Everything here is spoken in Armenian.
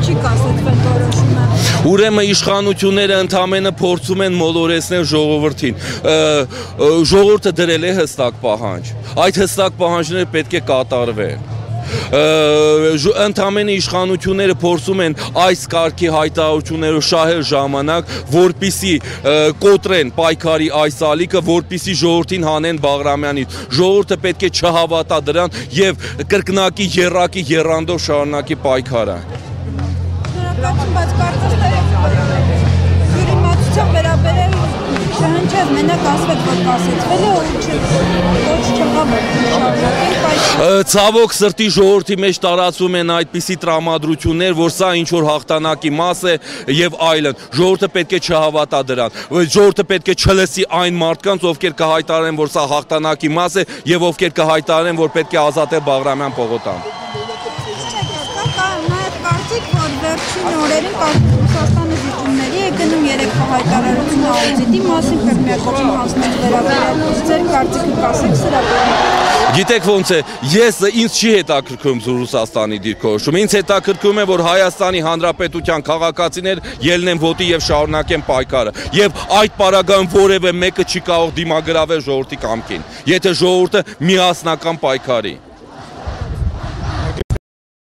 չի կասեցվել որոշումը։ Ուրեմն իշխանությունները ընդամենը փորձում են մոլորեցնել ժողովրդին։ Ժողովուրդը դրել է հստակ պահանջ։ Այդ հստակ պահանջները պետք է կատարվեն։ Ընդամենը իշխանությունները փորձում են այս կարգի հայտարարությունները շահել ժամանակ, որպիսի կոտրեն պայքարի այս ալիքը, որպիսի ժողովրդին հանեն Բաղրամյանից։ Ժողովուրդը պետք է չհավատա դրան եւ կրկնակի եռակի եռանդով շարունակի պայքարը։ Շնորհակալություն, բայց կարծես թե յուրիմացության վերաբերել չհնչեց, մենակ ասվեց, որ կասեցվել է, ոչ չեղավ շարունակել պայքարը։ Ցավոք սրտի ժողովրդի մեջ տարածվում են այդպիսի տրամադրություններ, որ սա ինչ-որ հաղթանակի մաս է եւ այլն։ Ժողովուրդը պետք է չհավատա դրան։ Ժողովուրդը պետք է չլսի այն մարդկանց, ովքեր կհայտարարեն, որ սա հաղթանակի մաս է եւ ովքեր կհայտարարեն, որ պետք է ազատել Բաղրամյան պողոտան։ Կարծիք, որ վերջին օրերին Ռուսաստանը զիջումների է գնում երեկվա հայտարարություն աուդիտի մասին քրմիակոչում հանձնել վերաբերել ձեր կարծիքը կասեք սրա վերաբերյալ։ Գիտեք ոնց է, ինձ չի հետաքրքրում Ռուսաստանի դիրքորոշումը, ինձ հետաքրքրում է, որ Հայաստանի Հանրապետության քաղաքացիներ ելնեն ոտի եւ շարունակեն պայքարը, եւ այդ պարագայում որևէ մեկը չի կարող դիմագրավել ժողովրդի կամքին, եթե ժողովուրդը միասնական պայքարի։